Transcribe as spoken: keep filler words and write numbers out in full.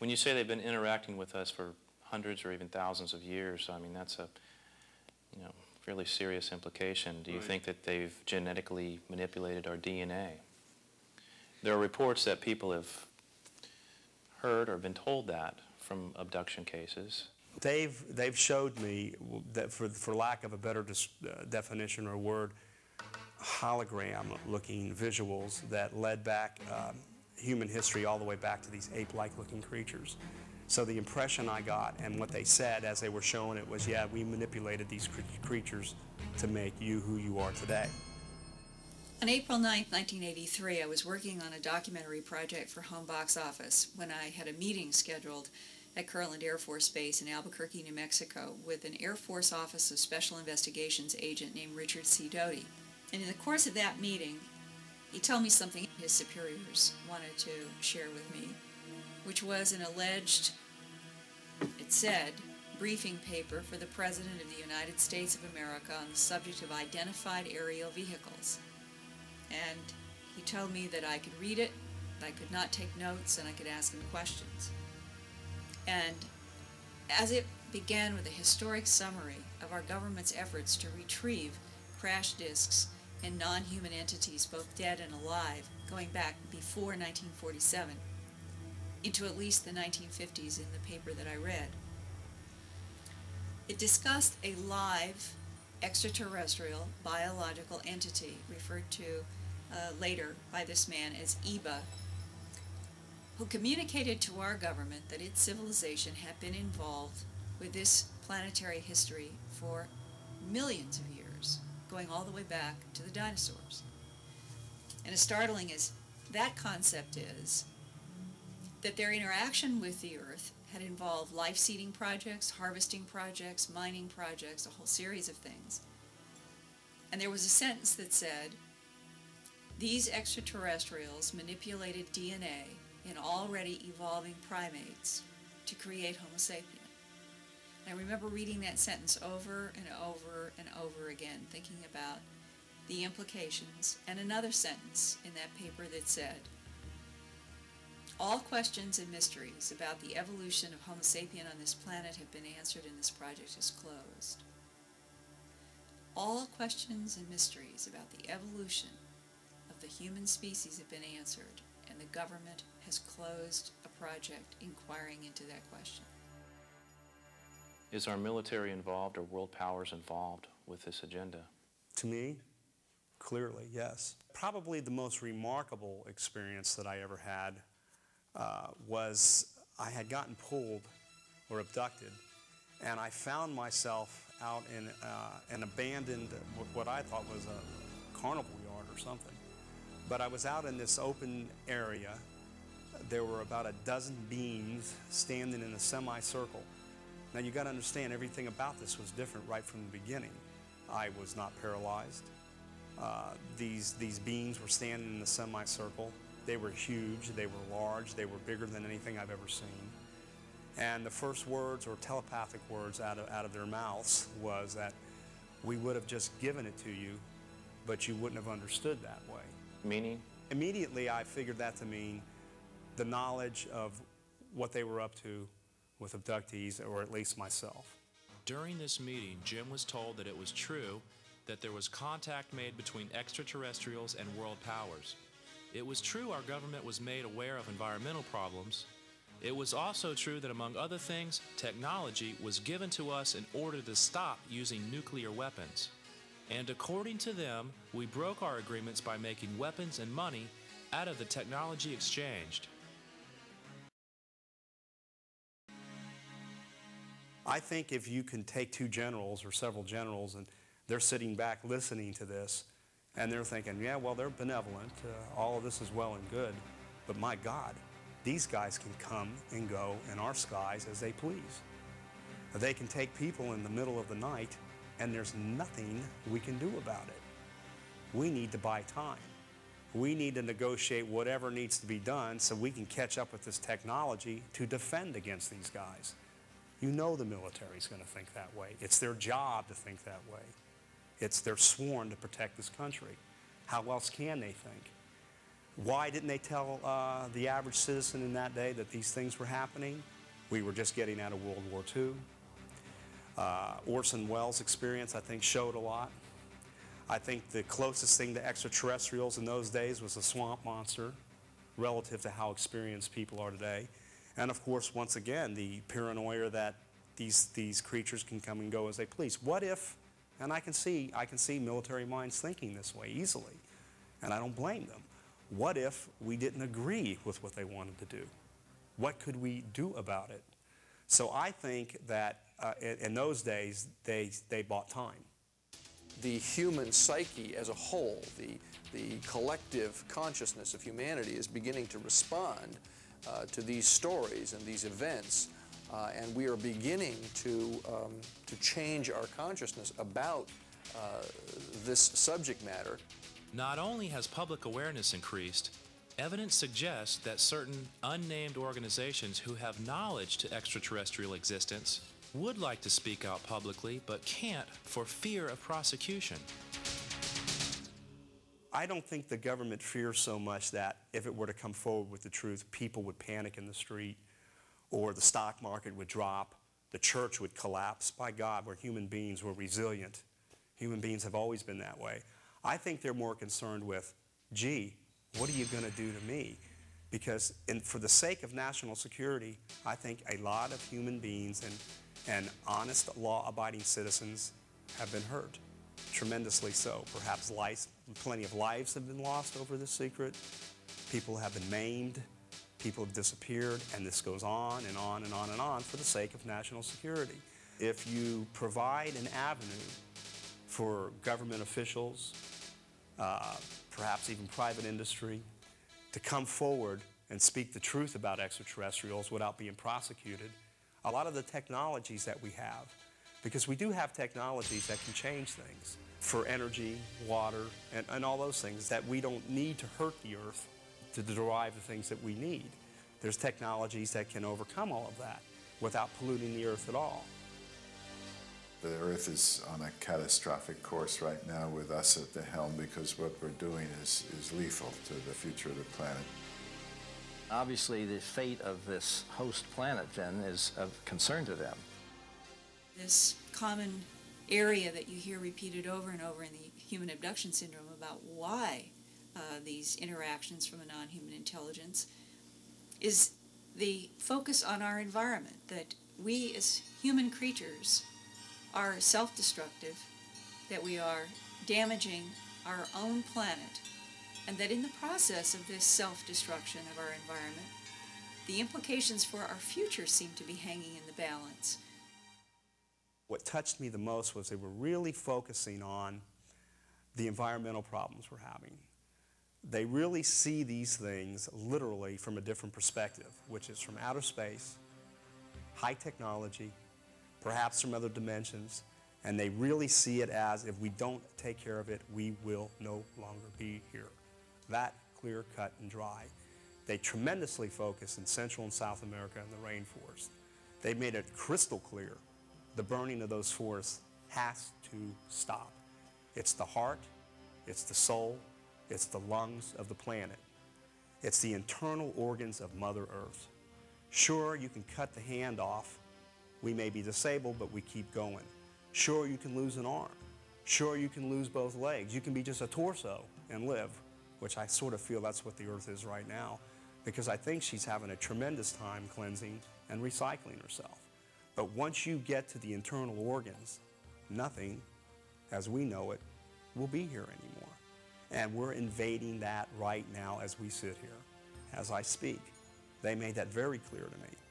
When you say they've been interacting with us for hundreds or even thousands of years, I mean, that's a, you know, fairly serious implication. Do you Right. think that they've genetically manipulated our D N A? There are reports that people have heard or been told that from abduction cases. They've, they've showed me that, for, for lack of a better dis, uh, definition or word, hologram-looking visuals that led back um, human history all the way back to these ape-like looking creatures. So the impression I got and what they said as they were showing it was, yeah, we manipulated these cre creatures to make you who you are today. On April ninth, nineteen eighty-three, I was working on a documentary project for Home Box Office when I had a meeting scheduled at Kirtland Air Force Base in Albuquerque, New Mexico, with an Air Force Office of Special Investigations agent named Richard C. Doty. And in the course of that meeting, he told me something his superiors wanted to share with me, which was an alleged, it said, briefing paper for the President of the United States of America on the subject of identified aerial vehicles. And he told me that I could read it, I could not take notes, and I could ask him questions. And as it began with a historic summary of our government's efforts to retrieve crash disks and non-human entities, both dead and alive, going back before nineteen forty-seven, into at least the nineteen fifties in the paper that I read. It discussed a live extraterrestrial biological entity referred to uh, later by this man as E B A, who communicated to our government that its civilization had been involved with this planetary history for millions of years, going all the way back to the dinosaurs. And as startling as that concept is, that their interaction with the Earth had involved life-seeding projects, harvesting projects, mining projects, a whole series of things. And there was a sentence that said, these extraterrestrials manipulated D N A in already evolving primates to create Homo sapien. And I remember reading that sentence over and over and over again, thinking about the implications, and another sentence in that paper that said, all questions and mysteries about the evolution of Homo sapien on this planet have been answered and this project is closed. All questions and mysteries about the evolution of the human species have been answered, and the government has closed a project inquiring into that question. Is our military involved or world powers involved with this agenda? To me, clearly, yes. Probably the most remarkable experience that I ever had uh, was I had gotten pulled or abducted, and I found myself out in uh, an abandoned, what I thought was a carnival yard or something. But I was out in this open area. There were about a dozen beings standing in a semicircle. Now you got to understand, everything about this was different right from the beginning. I was not paralyzed. Uh, these, these beings were standing in the semicircle. They were huge, they were large, they were bigger than anything I've ever seen. And the first words, or telepathic words out of, out of their mouths, was that we would have just given it to you, but you wouldn't have understood that way. Meaning? Immediately I figured that to mean the knowledge of what they were up to with abductees, or at least myself. During this meeting, Jim was told that it was true that there was contact made between extraterrestrials and world powers. It was true our government was made aware of environmental problems. It was also true that, among other things, technology was given to us in order to stop using nuclear weapons. And according to them, we broke our agreements by making weapons and money out of the technology exchanged. I think if you can take two generals or several generals and they're sitting back listening to this and they're thinking, yeah, well, they're benevolent, uh, all of this is well and good, but my God, these guys can come and go in our skies as they please. They can take people in the middle of the night and there's nothing we can do about it. We need to buy time. We need to negotiate whatever needs to be done so we can catch up with this technology to defend against these guys. You know the military's going to think that way. It's their job to think that way. It's they're sworn to protect this country. How else can they think? Why didn't they tell uh, the average citizen in that day that these things were happening? We were just getting out of World War Two. Uh, Orson Welles' experience, I think, showed a lot. I think the closest thing to extraterrestrials in those days was a swamp monster, relative to how experienced people are today. And of course, once again, the paranoia that these, these creatures can come and go as they please. What if, and I can see, I can see military minds thinking this way easily, and I don't blame them. What if we didn't agree with what they wanted to do? What could we do about it? So I think that uh, in, in those days, they, they bought time. The human psyche as a whole, the, the collective consciousness of humanity is beginning to respond uh, to these stories and these events, uh, and we are beginning to, um, to change our consciousness about uh, this subject matter. Not only has public awareness increased, evidence suggests that certain unnamed organizations who have knowledge to extraterrestrial existence would like to speak out publicly but can't for fear of prosecution. I don't think the government fears so much that if it were to come forward with the truth, people would panic in the street, or the stock market would drop, the church would collapse. By God, we're human beings, we're resilient. Human beings have always been that way. I think they're more concerned with, gee, what are you going to do to me? Because in, for the sake of national security, I think a lot of human beings and, and honest, law-abiding citizens have been hurt, tremendously so. Perhaps lives, plenty of lives have been lost over this secret. People have been maimed. People have disappeared. And this goes on and on and on and on for the sake of national security. If you provide an avenue for government officials, uh, perhaps even private industry, to come forward and speak the truth about extraterrestrials without being prosecuted, a lot of the technologies that we have, because we do have technologies that can change things for energy, water, and, and all those things, that we don't need to hurt the earth to derive the things that we need. There's technologies that can overcome all of that without polluting the earth at all. The Earth is on a catastrophic course right now with us at the helm, because what we're doing is, is lethal to the future of the planet. Obviously, the fate of this host planet, then, is of concern to them. This common area that you hear repeated over and over in the human abduction syndrome about why uh, these interactions from a non-human intelligence is the focus on our environment, that we as human creatures are self-destructive, that we are damaging our own planet, and that in the process of this self-destruction of our environment, the implications for our future seem to be hanging in the balance. What touched me the most was they were really focusing on the environmental problems we're having. They really see these things literally from a different perspective, which is from outer space, high technology, perhaps from other dimensions, and they really see it as, if we don't take care of it, we will no longer be here. That clear, cut, and dry. They tremendously focus in Central and South America and the rainforest. They made it crystal clear the burning of those forests has to stop. It's the heart, it's the soul, it's the lungs of the planet. It's the internal organs of Mother Earth. Sure, you can cut the hand off. We may be disabled, but we keep going. Sure, you can lose an arm. Sure, you can lose both legs. You can be just a torso and live, which I sort of feel that's what the Earth is right now, because I think she's having a tremendous time cleansing and recycling herself. But once you get to the internal organs, nothing, as we know it, will be here anymore. And we're invading that right now as we sit here, as I speak. They made that very clear to me.